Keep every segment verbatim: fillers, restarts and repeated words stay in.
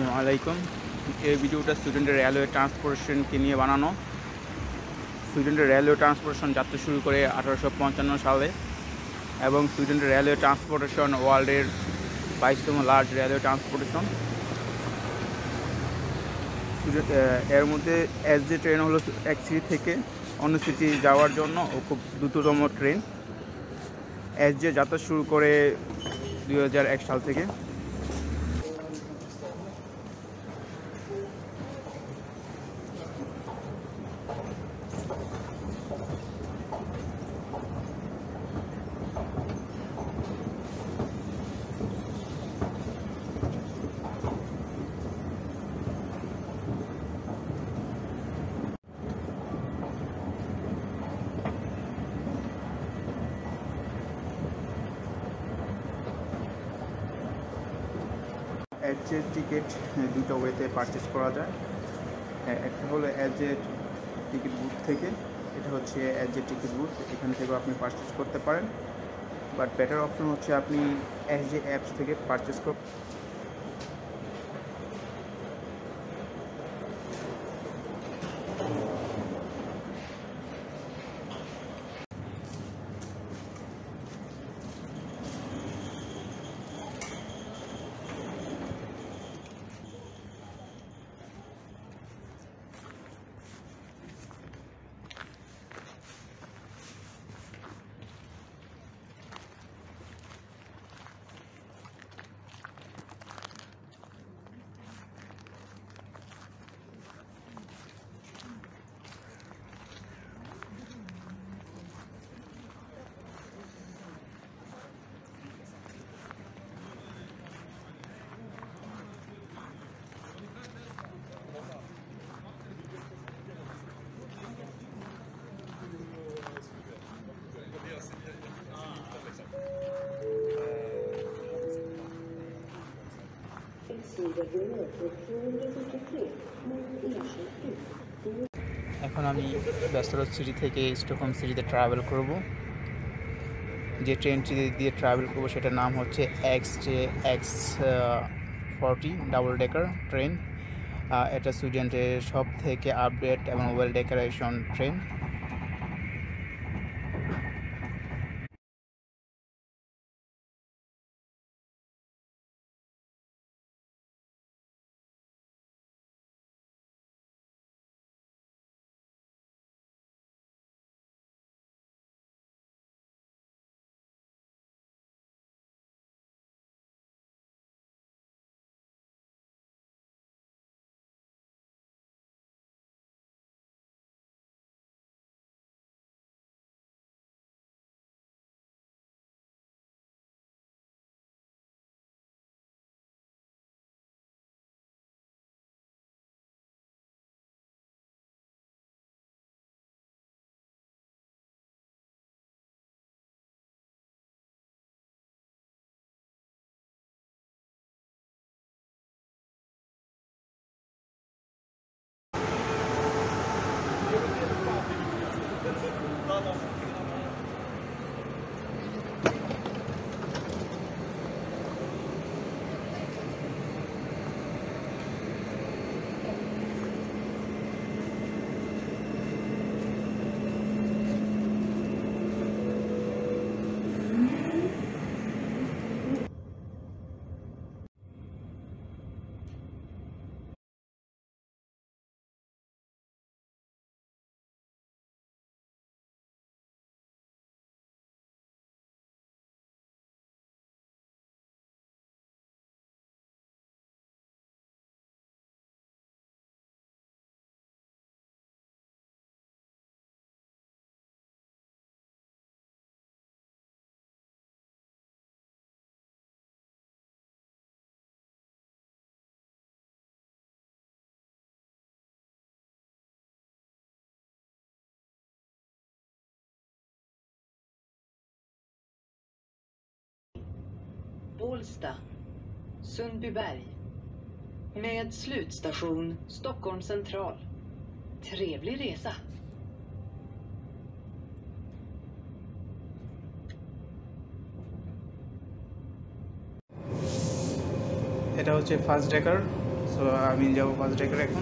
আসসালামু আলাইকুম। এই ভিডিওটা সুইডেনের রেলওয়ে ট্রান্সপোর্টেশনকে নিয়ে বানানো। সুইডেনের রেলওয়ে ট্রান্সপোর্টেশন যাত্রা শুরু করে আঠারোশো পঞ্চান্ন সালে এবং সুইডেনের রেলওয়ে ট্রান্সপোর্টেশন ওয়ার্ল্ডের বাইশতম লার্জ রেলওয়ে ট্রান্সপোর্টেশন। এর মধ্যে এসজে ট্রেন হলো এক সিটি থেকে অন্য সিটি যাওয়ার জন্য ও খুব দ্রুততম ট্রেন। এসজে যাত্রা শুরু করে দুই হাজার এক সাল থেকে। এসজে টিকিট দুটো ওয়েতে পারচেস করা যায়। একটা হলো এসজে টিকিট বুথ থেকে, এটা হচ্ছে এসজে টিকিট বুথ, এখান থেকেও আপনি পারচেস করতে পারেন। বাট বেটার অপশন হচ্ছে আপনি এসজে অ্যাপস থেকে পারচেস করুন। এখন আমি ব্যস্তরত সিটি থেকে স্টকহোম সিটিতে ট্রাভেল করব। যে ট্রেনটি দিয়ে ট্রাভেল করব সেটার নাম হচ্ছে X J X forty double decker train. এটা সুইডেনের সব থেকে আপডেট এবং well decoration train. Bålsta, Sundbyberg. Med slutstation Stockholm central. Trevlig resa. এটা হচ্ছে ফার্স্ট ডেকার সো আমি যাবো বাস ডেকারে এখন।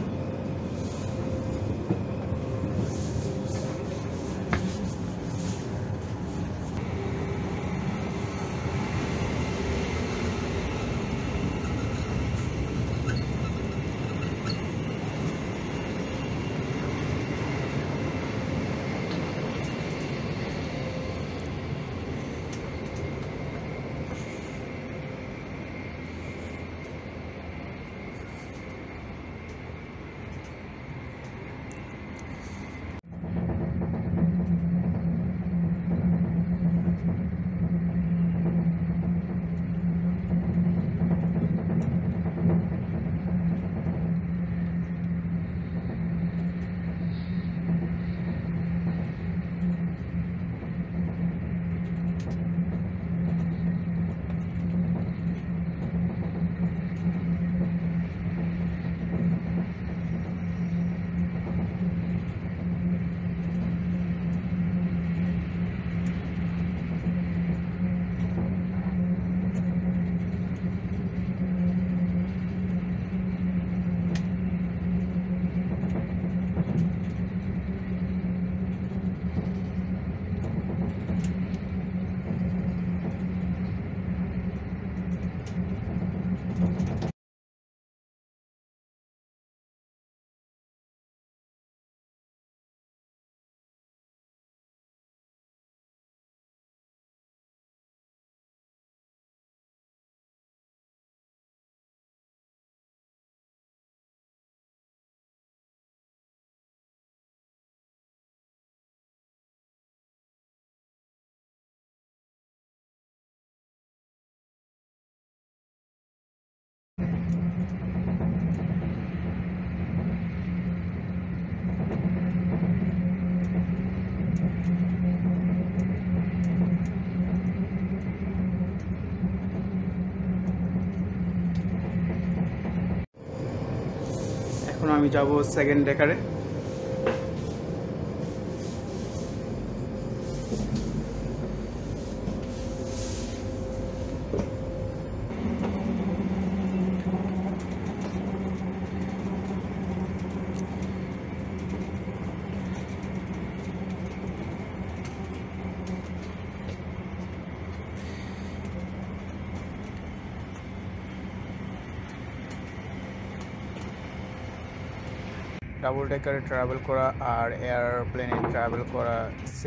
এখন আমি যাব সেকেন্ড ডেকারে। ডাবল ডেকারে ট্রাভেল করা আর এয়ারপ্লেনে ট্রাভেল করা সে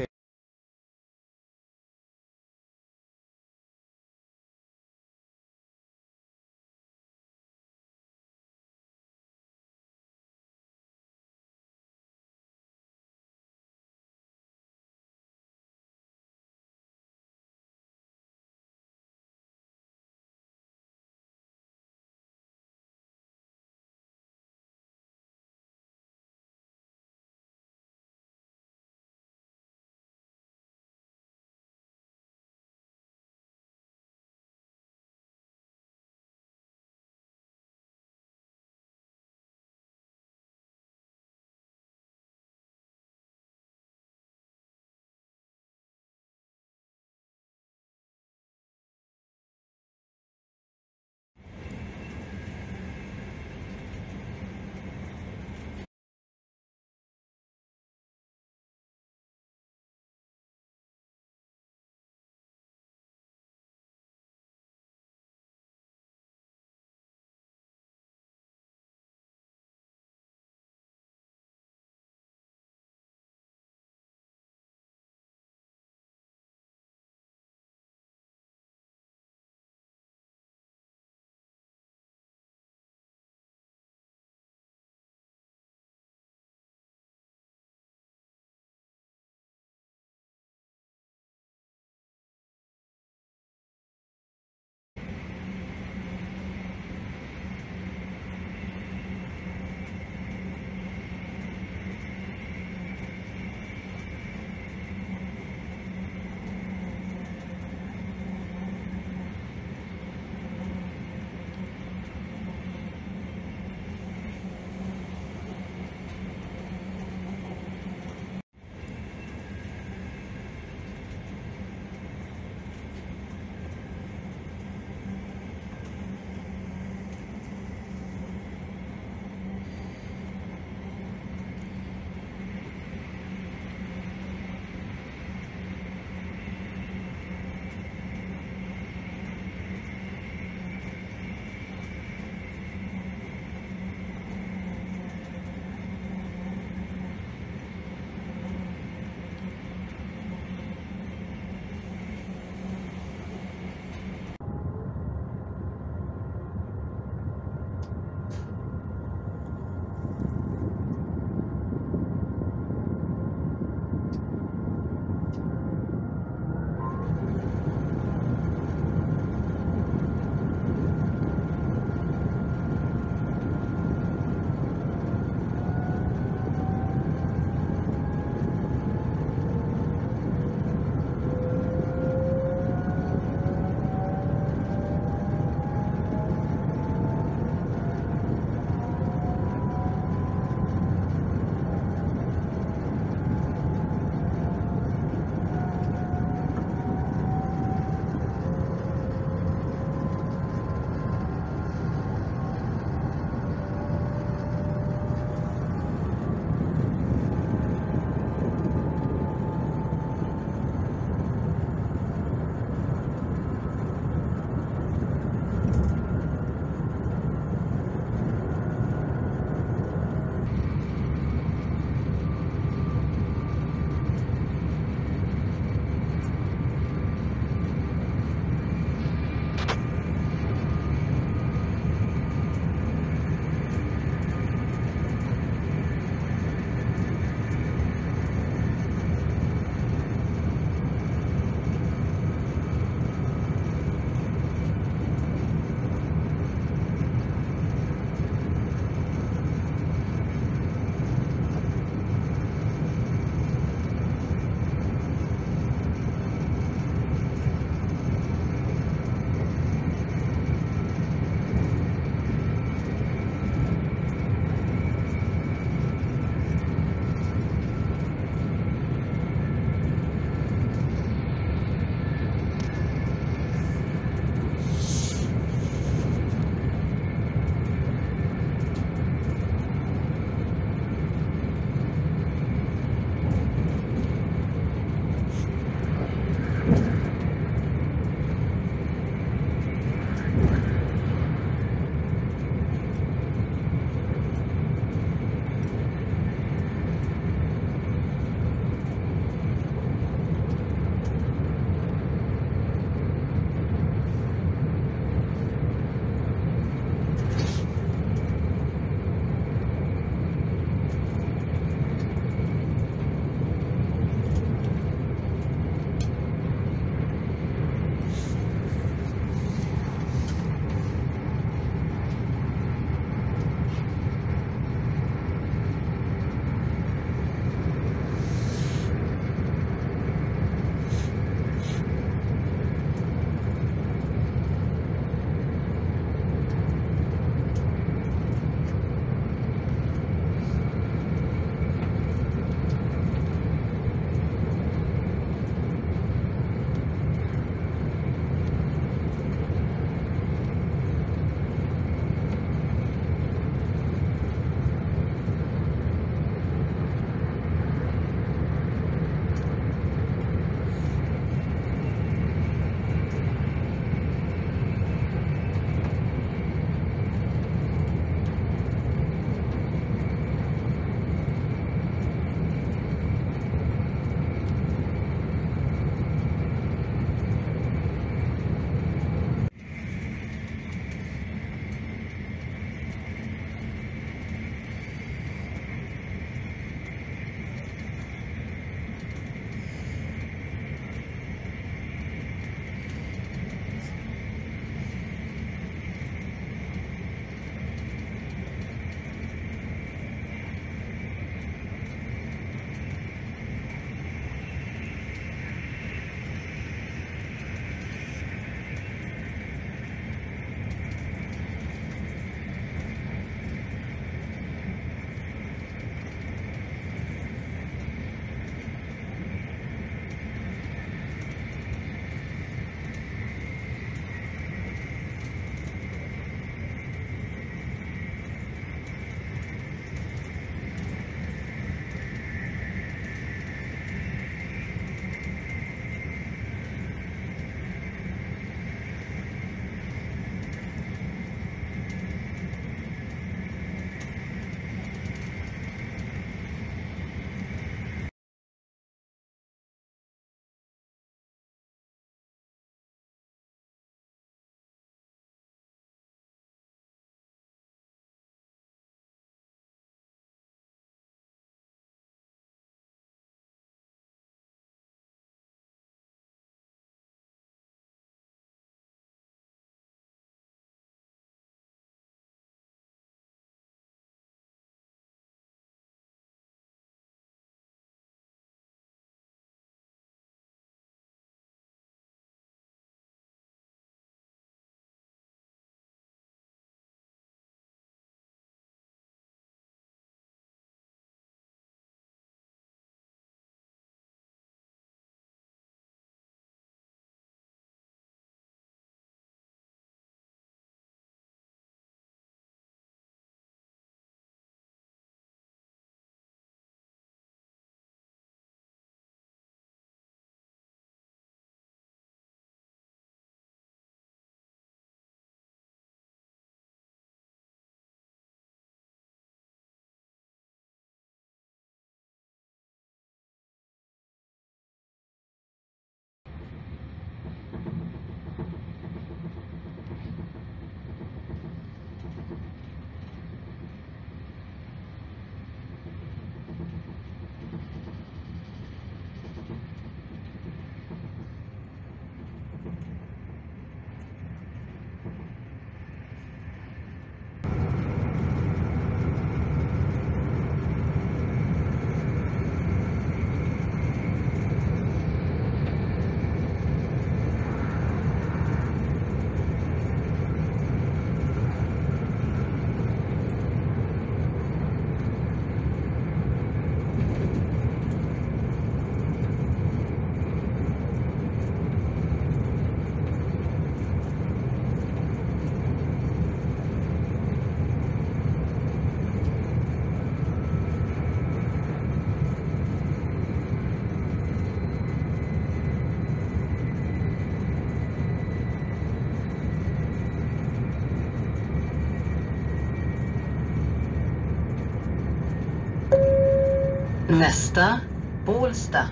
Nästa, Bålsta.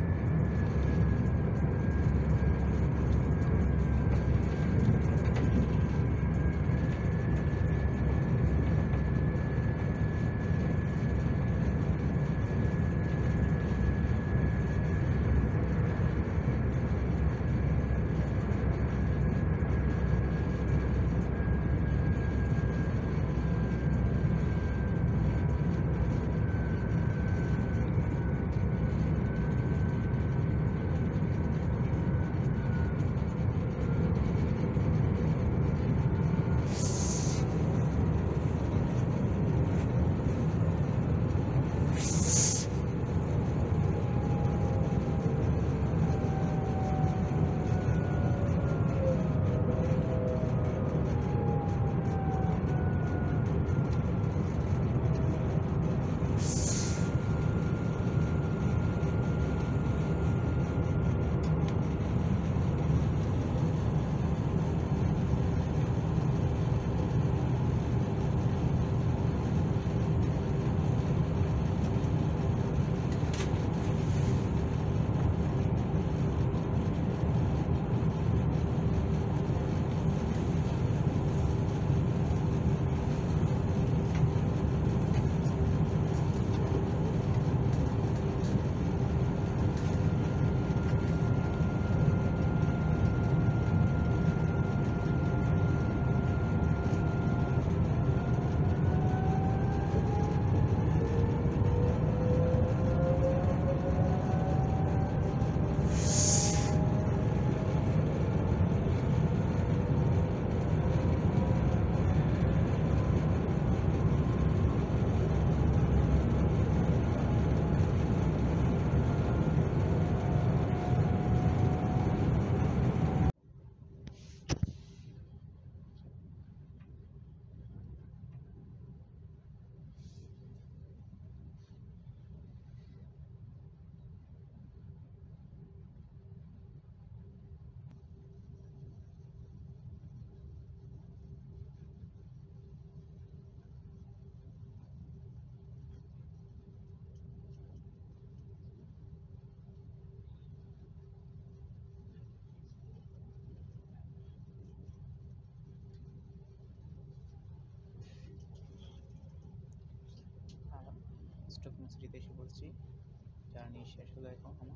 স্টকহোম সিটিতে এসে বলছি, জার্নি শেষ হলো এখন আমার।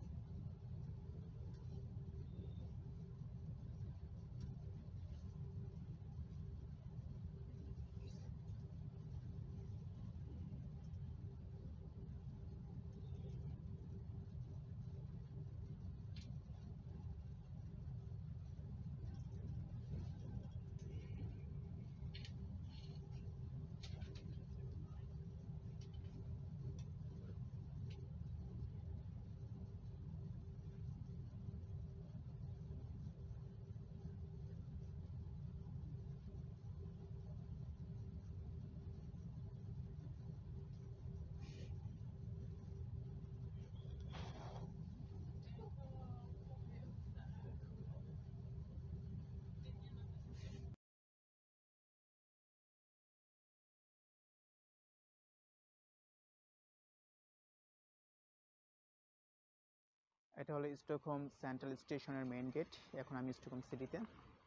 এটা হলো স্টকহোম সেন্ট্রাল স্টেশনের মেইন গেট। এখন আমি স্টকহোম সিটিতে।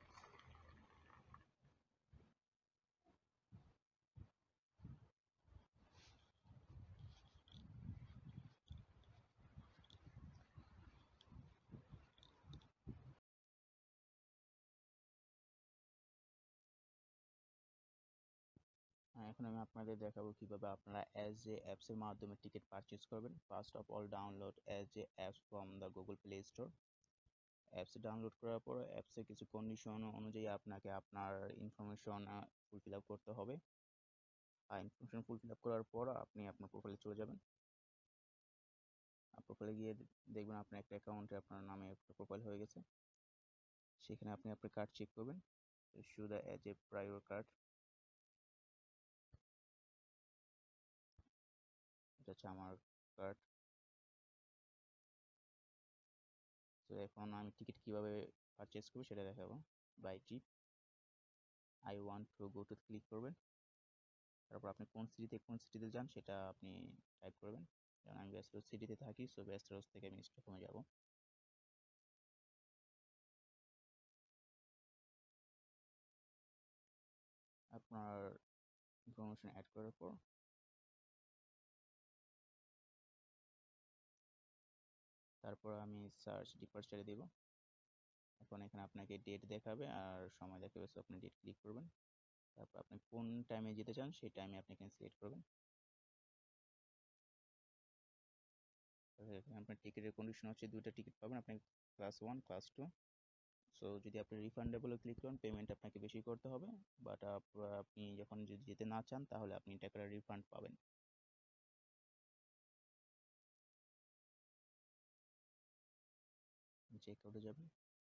এখন আমি আপনাদের দেখাবো কিভাবে আপনারা এস জে অ্যাপস এর মাধ্যমে টিকিট পারচেজ করবেন। First of all download S J apps from the Google Play store. অ্যাপস ডাউনলোড করার পর অ্যাপসের কিছু কন্ডিশন অনুযায়ী আপনাকে আপনার ইনফরমেশন ফুলফিল আপ করতে হবে। আর ইনফরমেশন ফুলফিল আপ করার পর আপনি আপনার প্রোফাইলে চলে যাবেন। প্রোফাইলে গিয়ে দেখবেন আপনার একটা অ্যাকাউন্টে আপনার নামে একটা প্রোফাইল হয়ে গেছে। সেখানে আপনি আপনার কার্ড চেক করবেন, show the age a prior card. এটা হচ্ছে আমার কার্ড। তো এখন আমি টিকিট কিভাবে পারচেজ করব সেটা দেখাবো। Buy trip, I want to go to click করবেন। তারপর আপনি কোন সিটিতে কোন সিটিতে যান সেটা আপনি টাইপ করবেন। কারণ আমি ব্যাস্টারস সিটিতে থাকি, সো ব্যাস্টারস থেকে আমি স্টকহোমে যাব। আপনার ইনফরমেশন অ্যাড করার পর তারপর আমি সার্চ ডিপার্চারে দেব। এখন এখানে আপনাকে ডেট দেখাবে আর সময় দেখাবে, সো আপনি ডেট ক্লিক করবেন। তারপর আপনি কোন টাইমে যেতে চান সেই টাইমে আপনি এখানে সিলেক্ট করবেন। এখানে আপনার টিকিটের কন্ডিশন হচ্ছে দুইটা টিকিট পাবেন আপনি, class one class two. So যদি আপনি রিফান্ডেবলে ক্লিক করেন পেমেন্ট আপনাকে বেশি করতে হবে, বাট আপনি যখন যদি যেতে না চান তাহলে আপনি টাকাটা রিফান্ড পাবেন। চেক আউটে যাবেন,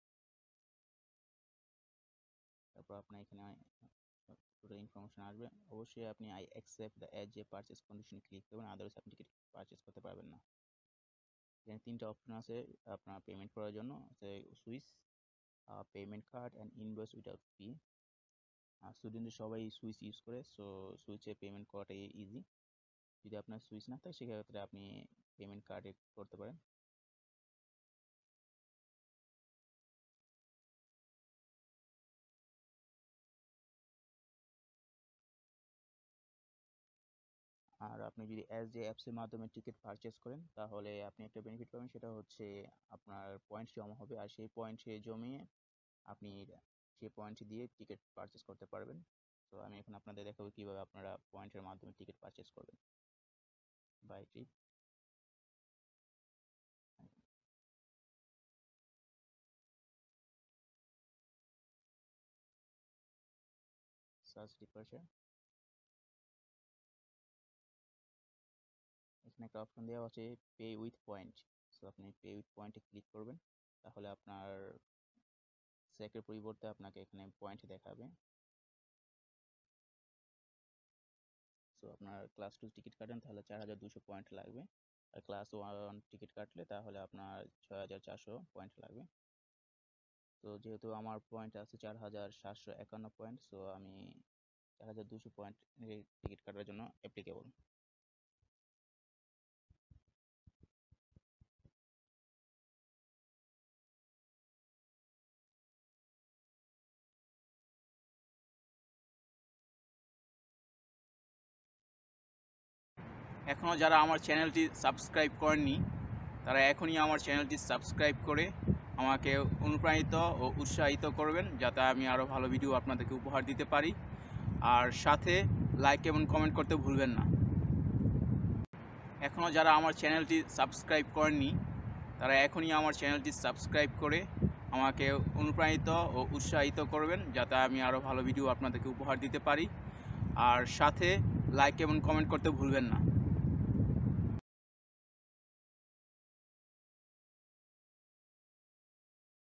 তারপর আপনার এখানে পুরো ইনফরমেশন আসবে। অবশ্যই আপনি I accept the age a purchase condition click করবেন, আদারওয়াইজ আপনি টিকিট পারচেস করতে পারবেন না। এখানে তিনটা অপশন আছে আপনার পেমেন্ট করার জন্য, Swish, payment card and invoice without fee. স্টুডেন্টরা সবাই সুইচ ইউজ করে, সো সুইচে পেমেন্ট করাটা ইজি। যদি আপনার সুইচ না থাকে সেক্ষেত্রে আপনি পেমেন্ট কার্ডে করতে পারেন। আর আপনি যদি এস জে অ্যাপসের মাধ্যমে টিকিট পারচেস করেন তাহলে আপনি একটা বেনিফিট পাবেন, সেটা হচ্ছে আপনার পয়েন্ট জমা হবে, আর সেই পয়েন্ট জমিয়ে আপনি সেই পয়েন্ট দিয়ে টিকিট পারচেস করতে পারবেন। তো আমি এখন আপনাদের দেখাবো কীভাবে আপনারা পয়েন্টের মাধ্যমে টিকিট পারচেস করবেন। Buy trip, search departure. এখানে একটা অপশন দেওয়া আছে পে উইথ পয়েন্ট, সো আপনি পে উইথ পয়েন্টে ক্লিক করবেন, তাহলে আপনার সেকের পরিবর্তে আপনাকে এখানে পয়েন্ট দেখাবে। সো আপনার ক্লাস টু টিকিট কাটেন তাহলে চার হাজার দুশো পয়েন্ট লাগবে, আর ক্লাস ওয়ান টিকিট কাটলে তাহলে আপনার ছয় হাজার চারশো পয়েন্ট লাগবে। তো যেহেতু আমার পয়েন্ট আছে চার হাজার সাতশো একান্ন পয়েন্ট, সো আমি চার হাজার দুশো পয়েন্ট টিকিট কাটার জন্য অ্যাপ্লিকেবল। এখনও যারা আমার চ্যানেলটি সাবস্ক্রাইব করেননি তারা এখনই আমার চ্যানেলটি সাবস্ক্রাইব করে আমাকে অনুপ্রাণিত ও উৎসাহিত করবেন, যাতে আমি আরও ভালো ভিডিও আপনাদেরকে উপহার দিতে পারি। আর সাথে লাইক এবং কমেন্ট করতে ভুলবেন না। এখনও যারা আমার চ্যানেলটি সাবস্ক্রাইব করেননি তারা এখনই আমার চ্যানেলটি সাবস্ক্রাইব করে আমাকে অনুপ্রাণিত ও উৎসাহিত করবেন, যাতে আমি আরও ভালো ভিডিও আপনাদেরকে উপহার দিতে পারি। আর সাথে লাইক এবং কমেন্ট করতে ভুলবেন না।